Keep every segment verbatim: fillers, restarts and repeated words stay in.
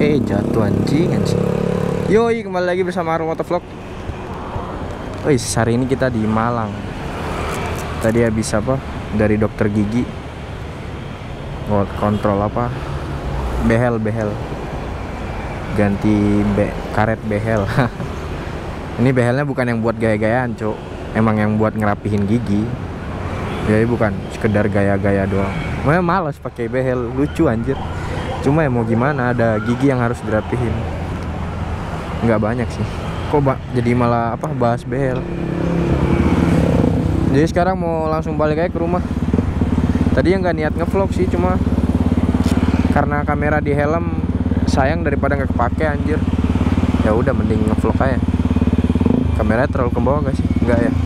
Eh jatuh anjing anjing. Yoi, kembali lagi bersama Arung Motovlog. Wih, hari ini kita di Malang. Tadi habis apa? Dari dokter gigi. Buat kontrol apa? Behel, behel. Ganti be karet behel. Ini behelnya bukan yang buat gaya-gayaan, Cuk. Emang yang buat ngerapihin gigi. Jadi bukan sekedar gaya-gaya doang. Makanya males pakai behel, lucu anjir. Cuma ya mau gimana, ada gigi yang harus dirapihin. Nggak banyak sih. Kok ba jadi malah apa bahas behel. Jadi sekarang mau langsung balik aja ke rumah. Tadi yang nggak niat ngevlog sih, cuma karena kamera di helm sayang daripada nggak kepake anjir. Ya udah mending ngevlog aja. Kameranya terlalu ke bawah nggak sih? Nggak ya.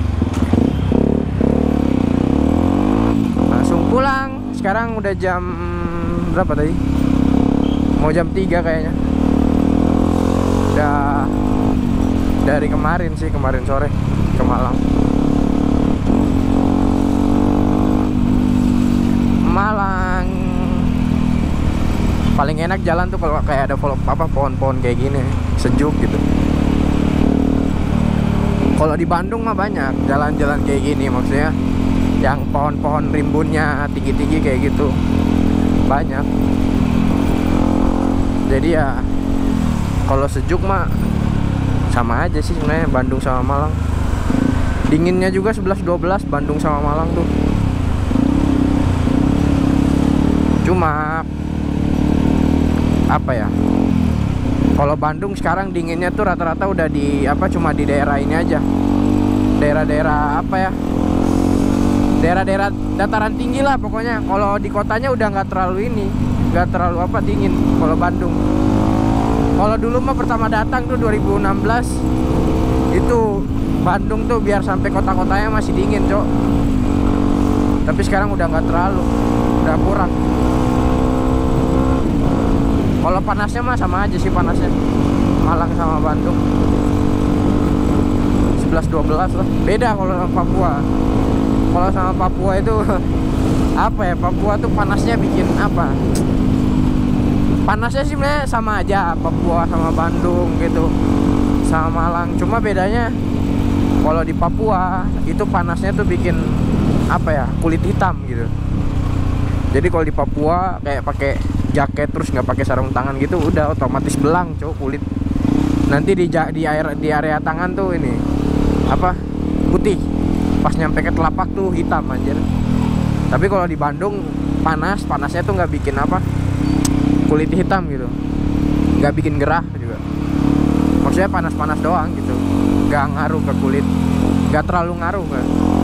Langsung pulang. Sekarang udah jam berapa tadi? Mau jam tiga kayaknya. Udah dari kemarin sih, kemarin sore ke Malang. Malang paling enak jalan tuh kalau kayak ada apa pohon-pohon kayak gini, sejuk gitu. Kalau di Bandung mah banyak jalan-jalan kayak gini, maksudnya yang pohon-pohon rimbunnya tinggi-tinggi kayak gitu banyak. Jadi ya kalau sejuk mah sama aja sih sebenarnya Bandung sama Malang. Dinginnya juga sebelas dua belas Bandung sama Malang tuh. Cuma apa ya? Kalau Bandung sekarang dinginnya tuh rata-rata udah di apa cuma di daerah ini aja. Daerah-daerah apa ya? Daerah-daerah dataran tinggi lah pokoknya. Kalau di kotanya udah nggak terlalu ini, nggak terlalu apa dingin kalau Bandung. Kalau dulu mah pertama datang tuh dua ribu enam belas itu Bandung tuh biar sampai kota-kotanya masih dingin, Cok. Tapi sekarang udah nggak terlalu, udah kurang. Kalau panasnya mah sama aja sih panasnya Malang sama Bandung sebelas dua belas lah. Beda kalau sama Papua. Kalau sama Papua itu apa ya, Papua tuh panasnya bikin apa, panasnya sih sebenarnya sama aja Papua sama Bandung gitu, sama Malang. Cuma bedanya kalau di Papua itu panasnya tuh bikin apa ya, kulit hitam gitu. Jadi kalau di Papua kayak pakai jaket terus nggak pakai sarung tangan gitu udah otomatis belang, cowok, kulit. Nanti di di air di area tangan tuh ini apa, putih. Pas nyampe ke telapak tuh hitam anjir. Tapi kalau di Bandung panas, panasnya tuh nggak bikin apa, kulit hitam gitu, nggak bikin gerah juga. Maksudnya panas-panas doang gitu, nggak ngaruh ke kulit, nggak terlalu ngaruh kan.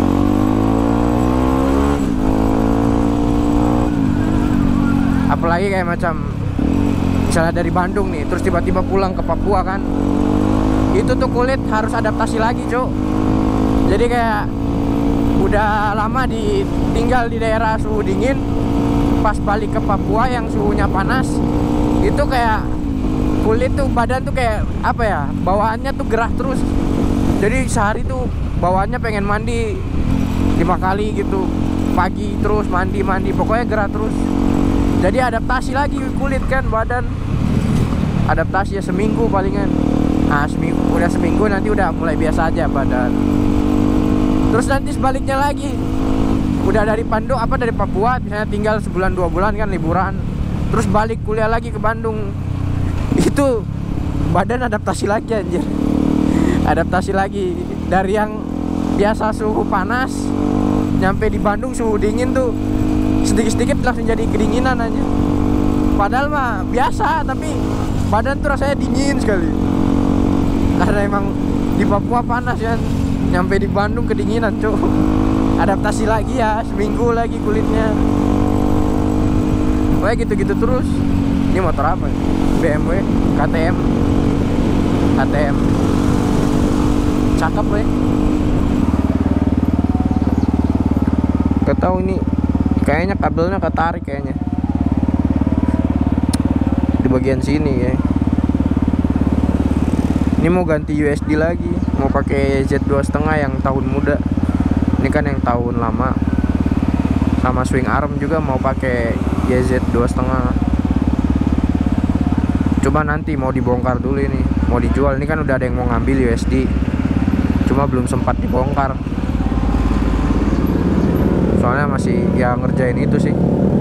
Apalagi kayak macam misalnya dari Bandung nih terus tiba-tiba pulang ke Papua kan, itu tuh kulit harus adaptasi lagi, Cok. Jadi kayak udah lama ditinggal di daerah suhu dingin, pas balik ke Papua yang suhunya panas, itu kayak kulit tuh, badan tuh kayak apa ya, bawaannya tuh gerah terus. Jadi sehari tuh bawaannya pengen mandi lima kali gitu, pagi terus mandi mandi pokoknya gerah terus. Jadi adaptasi lagi kulit kan, badan adaptasi ya seminggu palingan. Nah seminggu, udah seminggu nanti udah mulai biasa aja badan. Terus nanti sebaliknya lagi, udah dari Bandung apa dari Papua misalnya tinggal sebulan dua bulan kan liburan, terus balik kuliah lagi ke Bandung, itu badan adaptasi lagi anjir. Adaptasi lagi dari yang biasa suhu panas nyampe di Bandung suhu dingin tuh sedikit-sedikit langsung jadi kedinginan aja. Padahal mah biasa, tapi badan tuh rasanya dingin sekali. Karena emang di Papua panas ya, nyampe di Bandung kedinginan, Cuk. Adaptasi lagi ya, seminggu lagi kulitnya. Pokoknya gitu-gitu terus. Ini motor apa? B M W K T M. K T M. Cakep, weh. Gak tahu ini, kayaknya kabelnya ketarik kayaknya di bagian sini ya. Ini mau ganti U S D lagi, mau pakai Z dua koma lima yang tahun muda. Ini kan yang tahun lama. Sama swing arm juga mau pakai Y Z dua koma lima. Cuma nanti mau dibongkar dulu ini, mau dijual. Ini kan udah ada yang mau ngambil U S D, cuma belum sempat dibongkar. Soalnya masih ya ngerjain itu sih.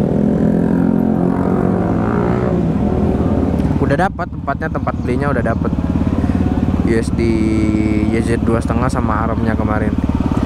Udah dapat tempatnya, tempat belinya udah dapat. U S D Y Z dua koma lima sama armnya kemarin.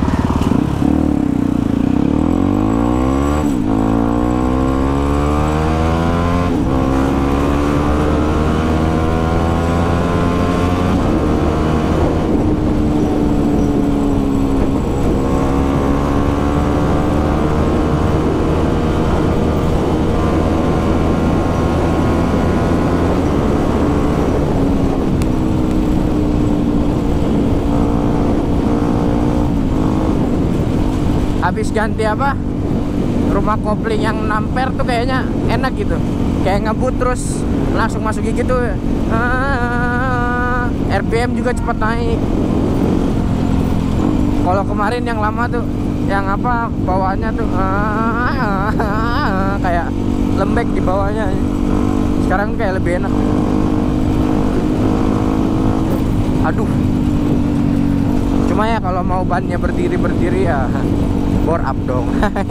Habis ganti apa, rumah kopling yang enam per tuh kayaknya enak gitu, kayak ngebut terus langsung masuk gigi gitu. ah, R P M juga cepat naik. Kalau kemarin yang lama tuh yang apa, bawaannya tuh ah, kayak lembek di bawahnya. Sekarang kayak lebih enak. Aduh, cuma ya kalau mau bannya berdiri-berdiri ya bore up dong.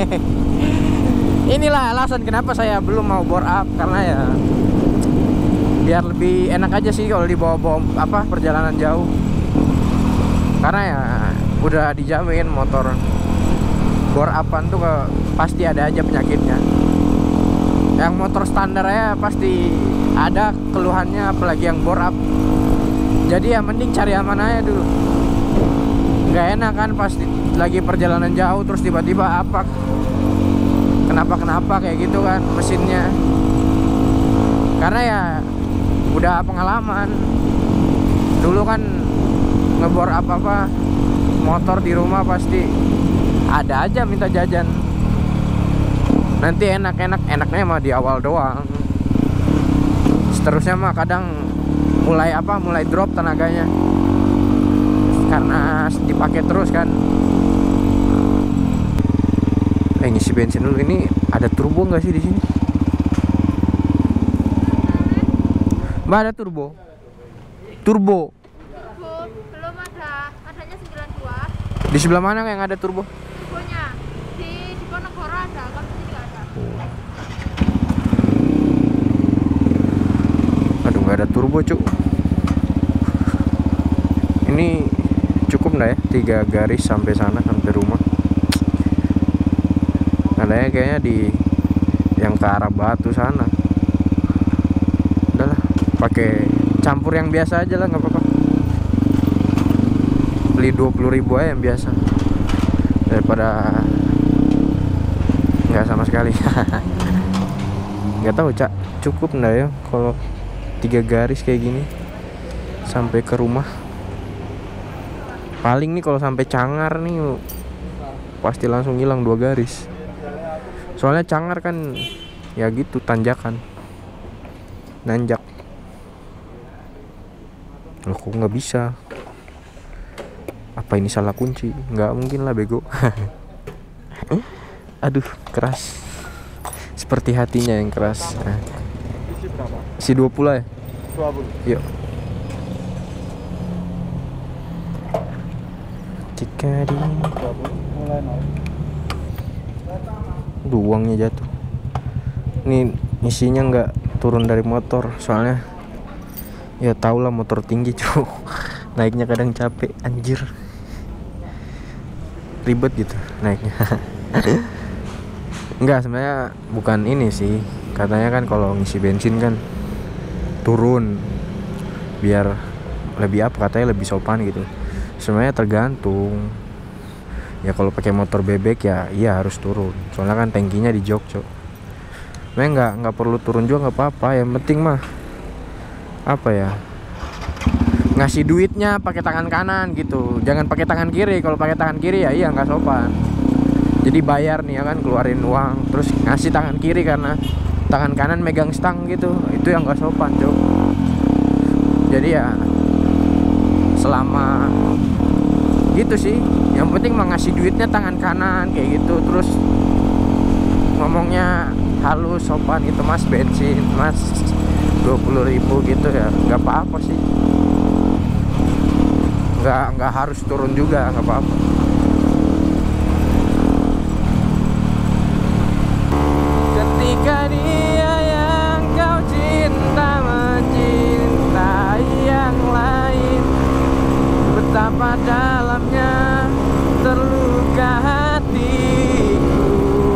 Inilah alasan kenapa saya belum mau bore up, karena ya biar lebih enak aja sih kalau dibawa-bawa apa perjalanan jauh. Karena ya udah dijamin motor bore upan tuh ke, pasti ada aja penyakitnya. Yang motor standar ya pasti ada keluhannya, apalagi yang bore up. Jadi ya mending cari aman aja dulu. Nggak enak kan pasti lagi perjalanan jauh terus tiba-tiba apa kenapa-kenapa kayak gitu kan mesinnya. Karena ya udah pengalaman dulu kan ngebor apa-apa motor di rumah pasti ada aja minta jajan. Nanti enak-enak enaknya mah di awal doang, seterusnya mah kadang mulai apa mulai drop tenaganya karena dipakai terus kan. Eh, ngisi bensin dulu. Ini ada turbo nggak sih di sini? Mbak, ada turbo? Turbo? Turbo belum ada, adanya sembilan dua. Di sebelah mana yang ada turbo? Turbonya di Diponegoro ada, kalau di sini nggak ada. Aduh, nggak ada turbo cuk. Ini cukup nggak ya? Tiga garis sampai sana, sampai rumah. Adanya kayaknya di yang ke arah Batu sana. Udahlah, pakai campur yang biasa aja lah, nggak apa-apa. Beli dua puluh ribu aja yang biasa daripada nggak sama sekali. Nggak tahu cak, cukup nggak ya kalau tiga garis kayak gini sampai ke rumah. Paling nih kalau sampai Cangar nih pasti langsung hilang dua garis. Soalnya Cangar kan ya gitu, tanjakan, nanjak. Loh, kok nggak bisa? Apa ini salah kunci? Nggak mungkin lah, bego. Aduh, keras. Seperti hatinya yang keras. Nah. Isi berapa? Isi dua puluh ya? dua puluh. Yuk. Jika di dua puluh mulai naik. Duh, uangnya jatuh. Ini isinya nggak turun dari motor, soalnya ya tau lah motor tinggi cuy. Naiknya kadang capek, anjir. Ribet gitu naiknya. Enggak, sebenarnya bukan ini sih. Katanya kan kalau ngisi bensin kan turun biar lebih apa, katanya lebih sopan gitu. Sebenarnya tergantung. Ya kalau pakai motor bebek ya iya harus turun. Soalnya kan tangkinya di jok, cok. Sebenarnya nggak nggak perlu turun juga nggak apa-apa. Yang penting mah apa ya, ngasih duitnya pakai tangan kanan gitu. Jangan pakai tangan kiri. Kalau pakai tangan kiri ya iya nggak sopan. Jadi bayar nih ya kan, keluarin uang terus ngasih tangan kiri karena tangan kanan megang stang gitu. Itu yang nggak sopan, cok. Jadi ya selama gitu sih, yang penting mah ngasih duitnya tangan kanan kayak gitu. Terus ngomongnya halus, sopan gitu, mas bensin, mas dua puluh ribu gitu ya, nggak apa-apa sih. Nggak nggak harus turun juga, nggak apa-apa. Ketika dia yang kau cinta mencintai yang lain, betapa dalamnya terluka hatiku.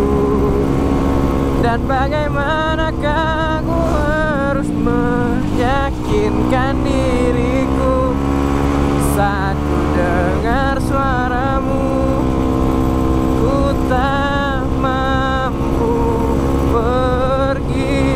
Dan bagaimanakah aku harus meyakinkan diriku saat ku dengar suaramu, ku tak mampu pergi.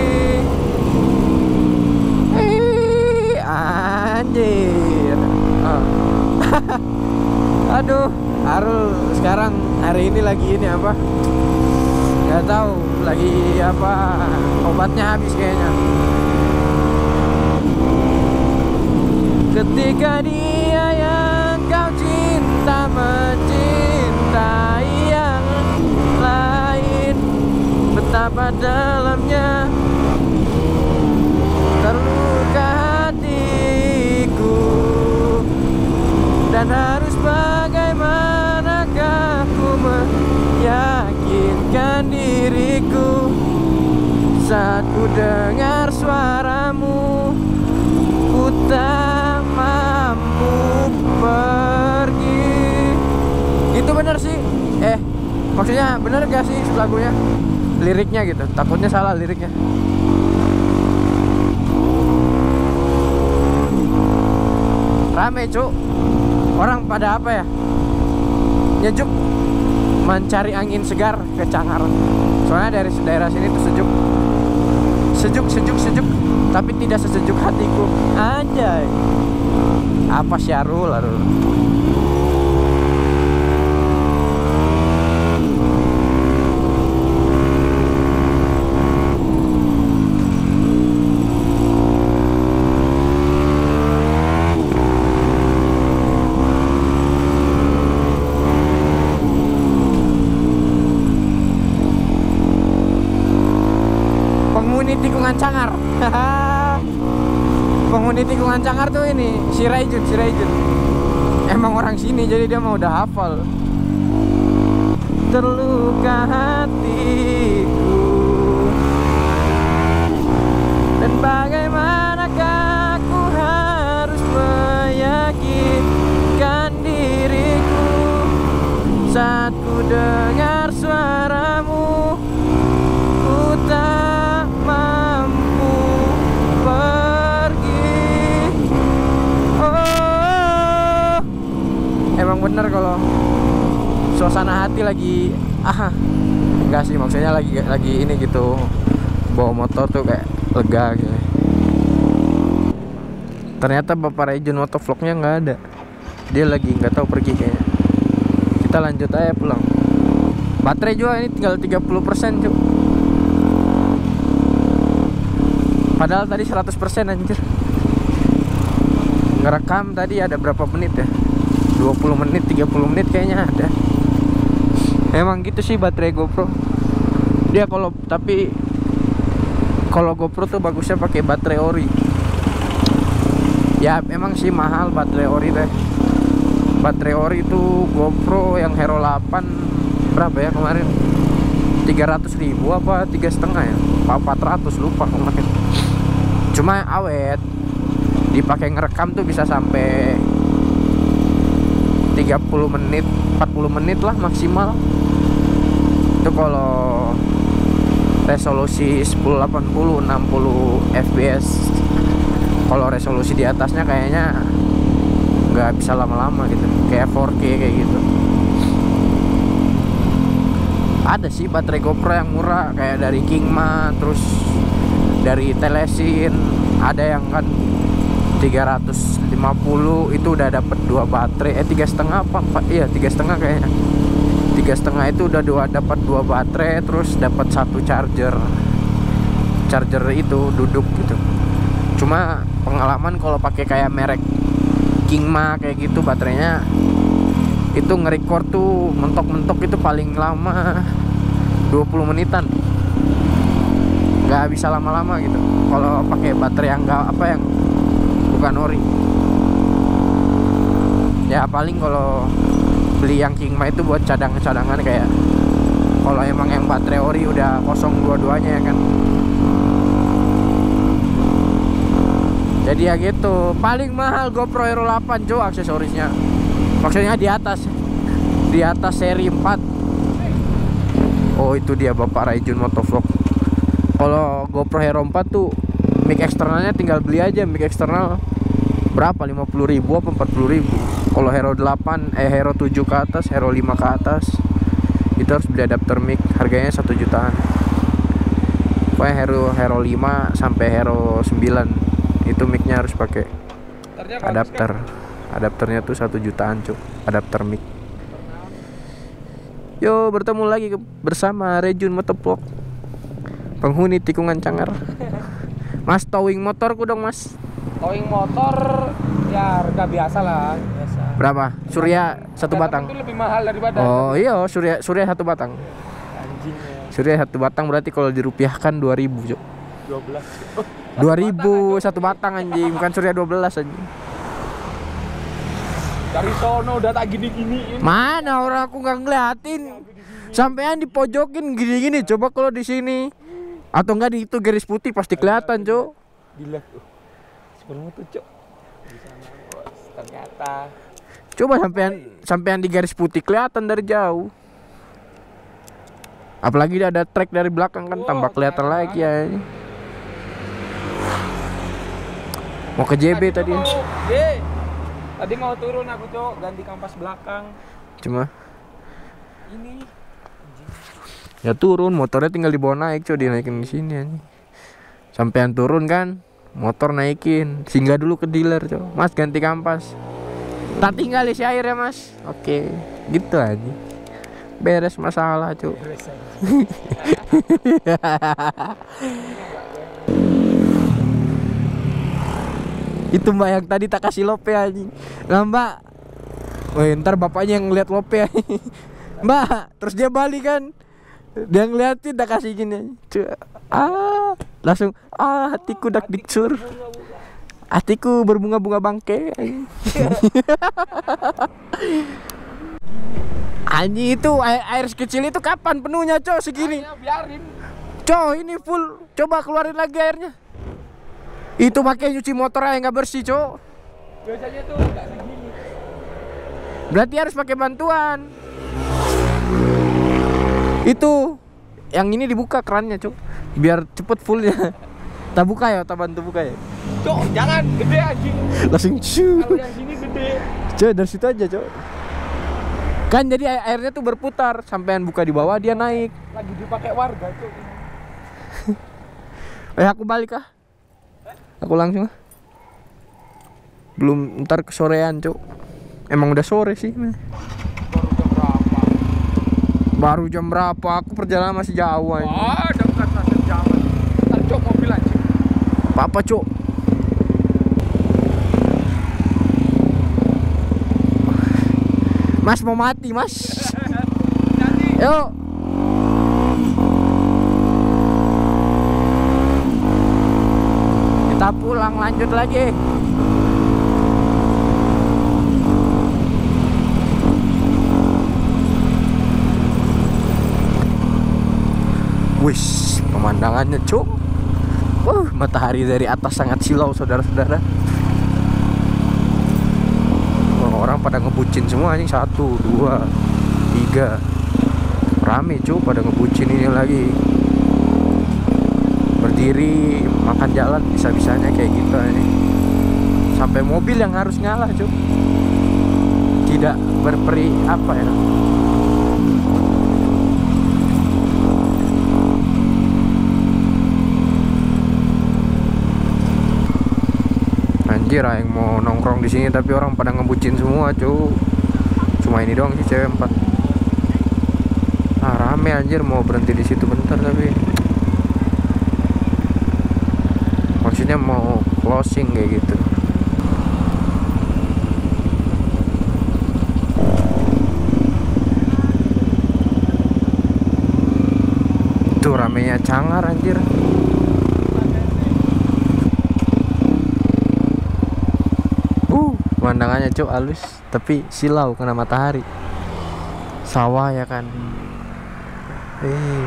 Eh, anjir. Oh. Aduh, Arul sekarang hari ini lagi ini apa? Gak tahu, lagi apa, obatnya habis kayaknya. Ketika dia yang kau cinta mencintai yang lain, betapa dalamnya terluka hatiku. Dan harus bagaimanakah ku meyakinkan diriku saat ku dengar suaramu, ku tak mampu pergi. Itu bener sih. Eh, maksudnya bener gak sih lagunya? Liriknya gitu, takutnya salah liriknya. Rame cuk, orang pada apa ya, nyejuk mencari angin segar ke Cangar. Soalnya dari daerah sini tuh sejuk, sejuk, sejuk, sejuk, tapi tidak sesejuk hatiku. Anjay. Apa sih Arul, Arul? Penghuni tikungan Cangar. Penghuni tikungan Cangar tuh ini si Raijun, si Raijun. Emang orang sini jadi dia mau udah hafal. Terluka hatiku. Dan bagaimanakah aku harus meyakinkan diriku saat ku dengar suaramu, ku tak mampu pergi. Oh, emang bener kalau suasana hati lagi ah enggak sih, maksudnya lagi lagi ini gitu, bawa motor tuh kayak lega gitu. Ternyata Bapak Raijun motovlognya nggak ada, dia lagi nggak tahu pergi kayaknya. Kita lanjut aja pulang. Baterai juga ini tinggal tiga puluh persen cuk. Padahal tadi seratus persen anjir. Ngerekam tadi ada berapa menit ya, dua puluh menit, tiga puluh menit kayaknya ada. Emang gitu sih baterai GoPro. Dia kalau tapi kalau GoPro tuh bagusnya pakai baterai ori. Ya emang sih mahal baterai ori deh. Baterai ori itu GoPro yang Hero delapan berapa ya kemarin? tiga ratus ribu apa tiga setengah ya? empat ratus lupa kemarin. Cuma awet. Dipakai ngerekam tuh bisa sampai tiga puluh menit, empat puluh menit lah maksimal. Itu kalau resolusi sepuluh delapan puluh enam puluh F P S. Kalau resolusi di atasnya kayaknya nggak bisa lama-lama gitu, kayak empat K kayak gitu. Ada sih baterai GoPro yang murah kayak dari Kingma, terus dari Telesin, ada yang kan tiga ratus lima puluh itu udah dapat dua baterai, eh tiga setengah apa empat, iya tiga setengah kayaknya. Tiga setengah itu udah dua dapat dua baterai, terus dapat satu charger, charger itu duduk gitu. Cuma pengalaman kalau pakai kayak merek Kingma kayak gitu, baterainya itu nge-record tuh mentok-mentok itu paling lama dua puluh menitan. nggak bisa lama-lama gitu kalau pakai baterai yang nggak apa yang bukan ori. Ya paling kalau beli yang Kingma itu buat cadang-cadangan, kayak kalau emang yang baterai ori udah kosong dua-duanya ya kan. Jadi ya gitu. Paling mahal GoPro Hero delapan cuy aksesorisnya. Maksudnya di atas di atas seri empat. Oh itu dia Bapak Raijun Motovlog. Kalau GoPro Hero empat tuh mic eksternalnya tinggal beli aja. Mic eksternal berapa? lima puluh ribu apa empat puluh ribu. Kalau Hero delapan eh Hero tujuh ke atas, Hero lima ke atas itu harus beli adapter mic, harganya satu jutaan. Pokoknya Hero Hero lima sampai Hero sembilan itu micnya harus pakai adapter. Adapternya tuh satu jutaan cuk, adapter mic. Yo, bertemu lagi ke, bersama Raijun Motovlog, penghuni tikungan Cangar. Mas towing motorku dong mas. Towing motor ya harga biasa lah, biasa. Berapa? Surya satu batang. Itu lebih mahal daripada. Oh iya, Surya Surya satu batang. Anjingnya. Surya satu batang berarti kalau dirupiahkan dua ribu cuk. dua belas. Oh, dua ribu satu batang anjing, bukan Surya dua belas anjing. dari sono udah tak gini-giniin. Mana orang aku nggak ngeliatin. Sampean dipojokin gini-gini. Coba kalau di sini atau enggak di itu garis putih pasti kelihatan, Cuk. Di left. Uh. Sebelum itu, Cuk. Di sana, bos. Ternyata. Coba sampean sampean di garis putih kelihatan dari jauh. Apalagi ada trek dari belakang kan, tambah kelihatan lagi ya. Mau ke J B tadi. Ye. Tadi mau turun aku, Cuk, ganti kampas belakang. Cuma ini ya turun, motornya tinggal dibawa naik, Cuk, dinaikin di sini anjing. Sampean turun kan, motor naikin, singgah dulu ke dealer, Cuk. Mas ganti kampas. Tak tinggal isi air ya, Mas. Oke, gitu aja. Beres masalah, Cuk. Itu mbak yang tadi tak kasih lope anjing. Nah mbak, woi ntar bapaknya yang ngeliat lope anjing. Mbak, terus dia balik kan, dia ngeliatin tak kasih gini. Ah, langsung ah hatiku dak dicur, hatiku berbunga-bunga bangke. Anjing itu air, air sekecil itu kapan penuhnya, Cok, segini? Ayo, biarin. Cok, ini full. Coba keluarin lagi airnya. Itu pakai nyuci motor aja nggak bersih, Cok. Biasanya tuh nggak segini. Berarti harus pakai bantuan. Itu yang ini dibuka kerannya, Cok, biar cepet fullnya. Tak buka ya, tak bantu buka ya. Cok, jangan gede anjing. Langsung cu. Kalau yang sini gede. Cok, dari situ aja, Cok. Kan jadi air airnya tuh berputar, sampean buka di bawah dia naik. Lagi dipakai warga, Cok. Eh aku balik ah. Aku langsung ah. Belum, ntar kesorean, Cok. Emang udah sore sih. Baru jam berapa? Baru jam berapa? Aku perjalanan masih jauh aja. Wah, dekat masih jalan. Ntar Cok mobil anjing. Apa-apa, Cok? Mas mau mati, Mas. Yuk. Kita pulang lanjut lagi. Wis, pemandangannya, Cuk. Wah, matahari dari atas sangat silau, saudara-saudara. Wah, orang pada ngebucin semua anjing. Satu, dua, tiga. Rame, Cuk, pada ngebucin ini lagi. Berdiri, makan jalan, bisa-bisanya kayak gitu ini. Sampai mobil yang harus ngalah, Cuk. Tidak berperi apa ya. Anjir, yang mau nongkrong di sini tapi orang pada ngebucin semua, Cuk. Cuma ini doang sih cewek empat. Ah, rame anjir, mau berhenti di situ bentar tapi maksudnya mau closing kayak gitu. Tuh ramenya Cangar anjir. Pemandangannya cuk halus, tapi silau kena matahari. Sawah ya kan. Eh.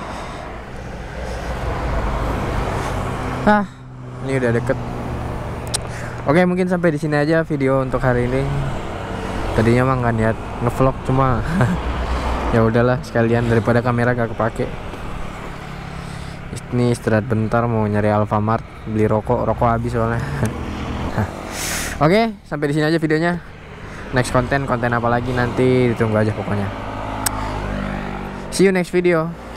Ah, ini udah deket. Oke, mungkin sampai di sini aja video untuk hari ini. Tadinya mah nggak niat ngevlog, cuma ya udahlah sekalian daripada kamera gak kepake. Ini istirahat bentar, mau nyari Alfamart beli rokok, rokok habis soalnya. Oke, sampai di sini aja videonya. Next konten konten apa lagi nanti ditunggu aja pokoknya. See you next video.